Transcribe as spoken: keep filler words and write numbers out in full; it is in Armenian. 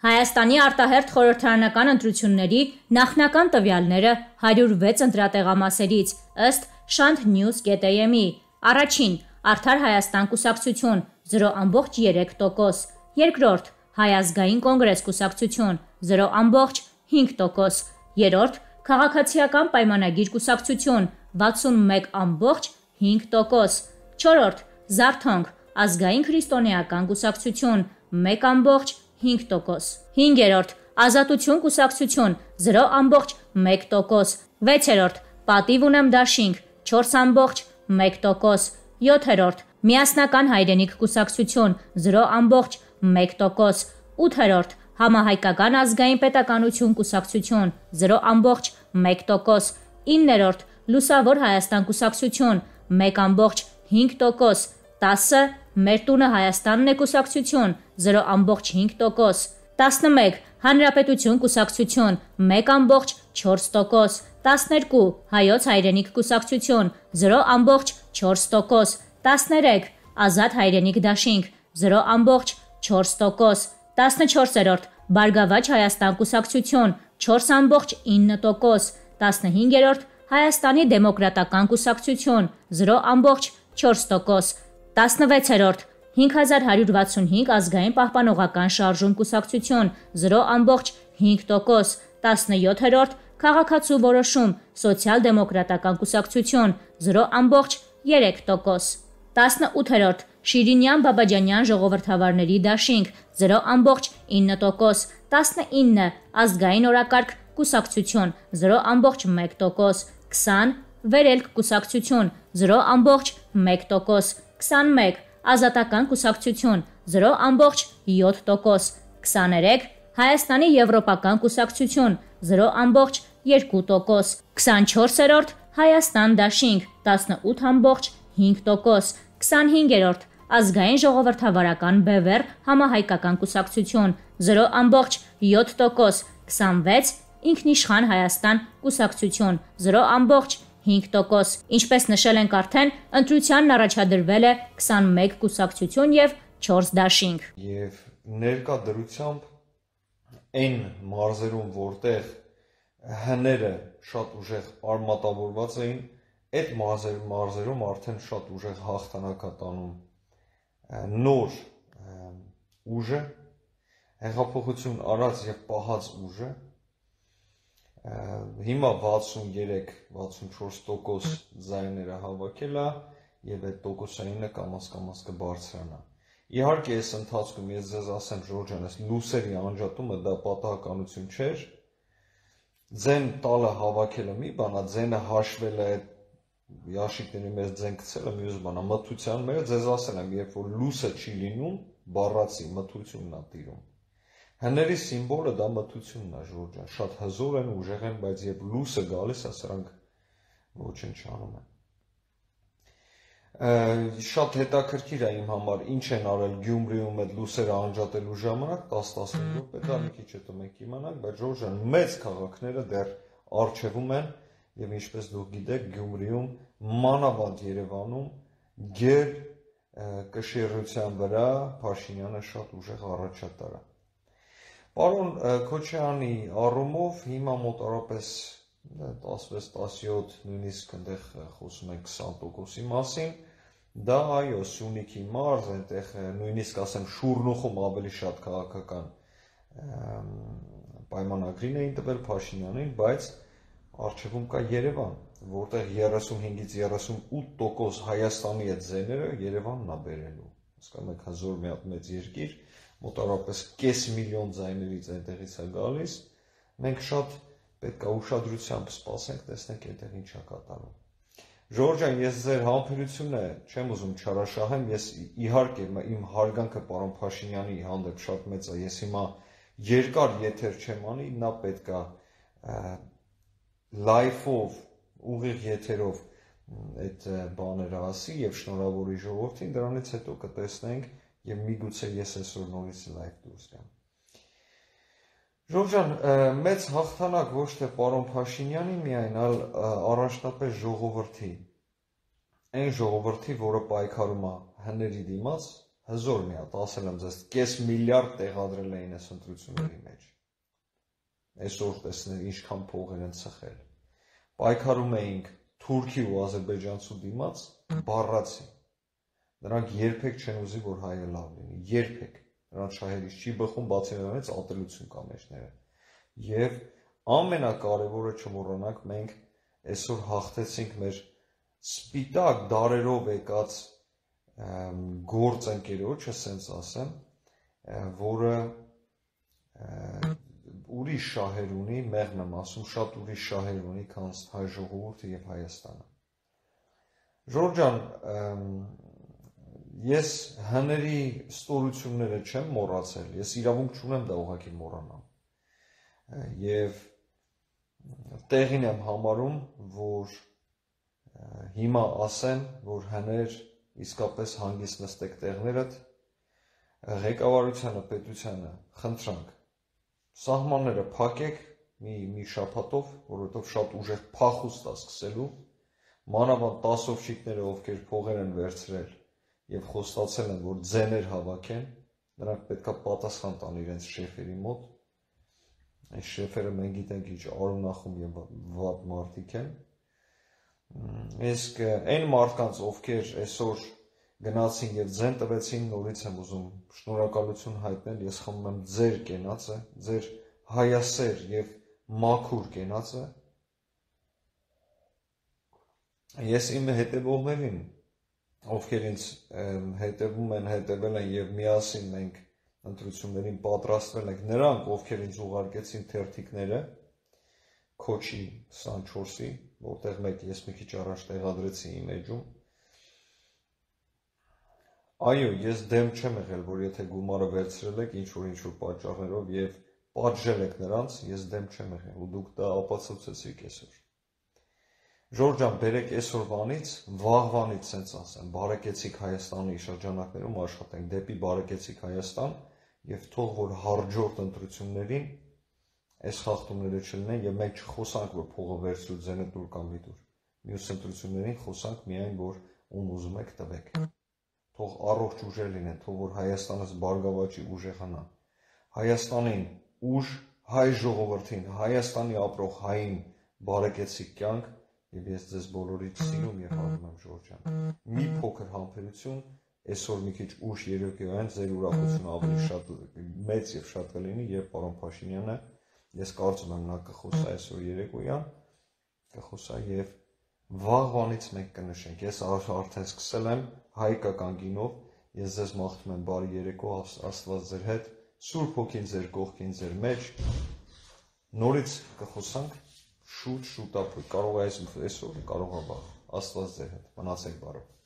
Հայաստանի արտահերթ խորհրդարանական ընտրությունների նախնական տվյալները հարյուր վեց ընտրատեղամասերից ըստ Շանթ Նյուզ կետ էյ էմ-ի։ Առաջին՝ Արդար Հայաստան կուսակցություն զրո ամբողջ երեք տոկոս, երկրորդ՝ Հայ ազգային կոնգրես կուսակցություն զրո ամբողջ հինգ տոկոս, երրորդ՝ Քաղաքացիական պայմանագիր կուսակցություն վաթսունմեկ ամբողջ հինգ տոկոս, չորրորդ՝ Զարթոնք ազգային քրիստոնեական կուսակցություն մեկ ամբողջ հինգ տոկոս, հինգերորդ՝ Ազատություն կուսակցություն զրո ամբողջ մեկ տոկոս, վեցերորդ՝ Պատիվ ունեմ դաշինք չորս ամբողջ մեկ տոկոս, յոթերորդ՝ Միասնական հայրենիք կուսակցություն զրո ամբողջ մեկ տոկոս, ութերորդ՝ Համահայկական ազգային պետականություն կուսակցություն զրո ամբողջ մեկ տոկոս, իններորդ՝ Լուսավոր Հայաստան կուսակցություն մեկ ամբողջ հինգ տոկոս, տասը՝ Մեր տունը Հայաստանն է կուսակցություն զրո ամբողջ հինգ տոկոս, տասնմեկ՝ Հանրապետություն կուսակցություն մեկ ամբողջ չորս տոկոս, տասներկու՝ Հայոց հայրենիք կուսակցություն զրո ամբողջ չորս տոկոս, տասներեք՝ Ազատ հայրենիք դաշինք զրո ամբողջ չորս տոկոս, տասնչորսերորդ՝ Բարգավաճ Հայաստան կուսակցություն չորս ամբողջ ինը տոկոս, տասնհինգերորդ՝ Հայաստանի դեմոկրատական կուսակցություն զրո ամբողջ չորս տոկոս, տասնվեցերորդ՝ հինգ հազար հարյուր վաթսունհինգ ազգային պահպանողական շարժում կուսակցություն զրո ամբողջ հինգ տոկոս, տասնյոթերորդ՝ Քաղաքացու որոշում սոցիալ-դեմոկրատական կուսակցություն զրո ամբողջ երեք տոկոս, տասնութերորդ՝ Շիրինյան Բաբաջանյան ժողովրդավարների դաշինք զրո ամբողջ ինը տոկոս, տասնինը՝ Ազգային օրակարգ կուսակցություն զրո ամբողջ մեկ տոկոս, քսան՝ Վերելք կուսակցություն զրո ամբողջ մեկ տոկոս, քսանմեկ՝ Ազատական կուսակցություն զրո ամբողջ յոթ տոկոս, քսաներեք՝ Հայաստանի եվրոպական կուսակցություն զրո ամբողջ երկու տոկոս, քսանչորսերորդ՝ Հայաստան դաշինք տասնութ ամբողջ հինգ տոկոս, քսանհինգերորդ՝ Ազգային ժողովրդավարական բևեռ համահայկական կուսակցություն զրո ամբողջ յոթ տոկոս, քսանվեց՝ Ինքնիշխան Հայաստան կուսակցություն զրո ամբողջ հինգ տոկոս, ինչպես նշել ենք արդեն, ընտրությանն առաջադրվել է քսանմեկ կուսակցություն և չորս դաշինք։ Եվ ներկա դրությամբ այն մարզերում, որտեղ հները շատ ուժեղ արմատավորված էին, այդ մարզերում արդեն շատ ուժեղ հաղթանակ է տանում նոր ուժը, հեղափոխություն արած և պահած ուժը, հիմա վաթսունյոթ վաթսունչորս տոկոս ձայները հավաքել է և այդ տոկոսայինը կամաց-կամաց կբարձրանա։ Իհարկե այս ընթացքում ես ձեզ ասեմ, Ժորժ ջան, այս լուսերի անջատումը դա պատահականություն չէր, ձեն տալը հավաքելը մի բան է, ձենը հաշվելը, յաշիկների մեջ ձեն գցելը մյուս բան է, մթության մեջ ձեզ ասել եմ, երբ որ լուսը չի լինում, բառացի մթությունն է տիրում։ Հների սիմվոլը դա մթությունն է, Ժորժ ջան, շատ հզոր են, ուժեղ են, բայց երբ լուսը գալիս է, սրանք ոչնչանում են։ Շատ հետաքրքիր է իմ համար ինչ են արել Գյումրիում այդ լուսերը անջատելու ժամանակ, տասը-տասնհինգ րոպե, դա մի քիչ հետո մենք իմանանք, բայց Ժորժ ջան, մեծ քաղաքները դեռ առջևում են և ինչպես դուք գիտեք, Գյումրիում, մանավանդ Երևանում, գեր կշիռության վրա Փաշինյանը շատ ուժեղ առաջատար է։ Պարոն Քոչարյանի առումով հիմա մոտավորապես տասվեց տասնյոթ, նույնիսկ այնտեղ խոսում ենք քսան տոկոսի մասին, դա այո, Սյունիքի մարզ, այնտեղ նույնիսկ ասեմ Շուռնուխում ավելի շատ քաղաքական պայմանագրին էին տվել Փաշինյանին, բայց առջևում կա Երևան, որտեղ երեսունհինգից երեսունութ տոկոս Հայաստանի այդ ձայները Երևանն է բերելու, հասկանում եք, հզոր մի հատ մեծ երկիր, մոտավորապես կես միլիոն ձայներից այնտեղից է գալիս, մենք շատ պետք է ուշադրությամբ սպասենք, տեսնենք այնտեղ ինչ է կատարում։ Ժորժ ջան, ես ձեր համբերությունը չեմ ուզում չարաշահեմ, ես իհարկե իմ հարգանքը պարոն Փաշինյանի հանդեպ շատ մեծ է, ես հիմա երկար եթեր չեմ անի, նա պետք է լայվով, ուղիղ եթերով այդ բաները ասի և շնորհավորի ժողովրդին, դրանից հետո կտեսնենք և միգուցե ես այսօր նորից լայվ դուրս գամ։ Ժորժ ջան, մեծ հաղթանակ ոչ թե պարոն Փաշինյանի միայն, այլ առաջնապես ժողովրդի, այն ժողովրդի, որը պայքարում է հների դիմաց, հզոր մի հատ, ասել եմ ձեզ, կես միլիարդ տեղադրել էին այս ընտրությունների մեջ։ Այսօր տեսնենք ինչքան փողեր են ծխել։ Պայքարում էինք Թուրքի ու Ադրբեջանցու դիմաց, բառացի։ Նրանք երբեք չեն ուզի, որ հայը լավ լինի, երբեք։ Նրանց շահերից չի բխում, բացի նրանից ատելություն կա մեջները։ Եվ ամենակարևորը չմոռանանք, մենք այսօր հաղթեցինք մեր սպիտակ դարերով եկած գործ ընկերոջը, ասենց ասեմ, որը ուրիշ շահեր ունի, մեղմ եմ ասում, շատ ուրիշ շահեր ունի, քան հայ ժողովուրդը եւ Հայաստանը։ Ժորժ ջան, ես հների ստորությունները չեմ մոռացել, ես իրավունք չունեմ դա ուղղակի մոռանամ։ Եվ տեղին եմ համարում, որ հիմա ասեմ, որ հներ իսկապես հանգիստ նստեք տեղներդ, ղեկավարությանը, պետությանը խնդրանք, սահմանները փակեք մի, մի շաբաթով, որովհետև շատ ուժեղ փախուստ է սկսելու, մանավանդ տասովչիկները, ովքեր փողեր են վերցրել եւ խոստացել են, որ ձեներ հավաքեն, նրանք պետքա պատասխան տան իրենց շեֆերի մոտ։ Այս շեֆերը մենք գիտենք ինչ արունախում եւ վատ մարդիկ են։ Իսկ այն մարդկանց, ովքեր այսօր գնացին եւ ձեն տվեցին, նորից եմ ուզում շնորհակալություն հայտնել, ես խմում եմ ձեր կենացը, ձեր հայասեր եւ մաքուր կենացը։ Ես իմ հետևողներին, ովքեր ինձ հետևում են, հետևել են եւ միասին մենք ընտրություններին պատրաստվել ենք, նրանք, ովքեր ինձ ուղարկեցին թերթիկները, Քոչի քսանչորսի, որտեղ մեկ ես մի քիչ առաջ տեղադրեցի իմ էջում։ Այո, ես դեմ չեմ եղել, որ եթե գումարը վերցրել եք ինչ-որ ինչ-որ պատճառներով եւ պատժել եք նրանց, ես դեմ չեմ եղել, ու դուք դա ապացուցեցիք այսօր։ Ժորժ ջան, բերեք այսօրվանից, վաղվանից, սենց ասեմ, բարեկեցիկ Հայաստանի շրջանակներում աշխատենք, դեպի բարեկեցիկ Հայաստան եւ թող որ հաջորդ ընտրություններին այս խախտումները չլինեն եւ մենք չխոսանք, որ փողը վերցրու ձենը դուր կամ վիդուր։ Մյուս ընտրություններին խոսանք միայն, որ ում ուզում եք տվեք։ Թող առողջ ուժեր լինեն, թող որ Հայաստանս բարգավաճի ուժեղանա։ Հայաստանին ուժ, հայ ժողովրդին, Հայաստանի ապրող հային բարեկեցիկ կյանք եւ ես ձեզ բոլորիդ սիրում եւ հավատում եմ, Ժորժ ջան։ Մի փոքր համբերություն, այսօր մի քիչ ուշ երեկոյան ձեր ուրախությունը ավելի շատ մեծ եւ շատ կլինի, եւ պարոն Փաշինյանը ես կարծում եմ նա կխոսա այսօր երեկոյան, կխոսա եւ վաղվանից մենք կնշենք։ Ես արդեն սկսել եմ հայկական գինով, ես ձեզ մաղթում եմ բարի երեկո, Աստված ձեր հետ, Սուրբ Հոգին ձեր կողքին, ձեր մեջ։ Նորից կխոսանք շուտ շուտ ապրի, կարող է այսօր, կարող է վաղ, Աստված ձեր հետ, մնացեք բարով։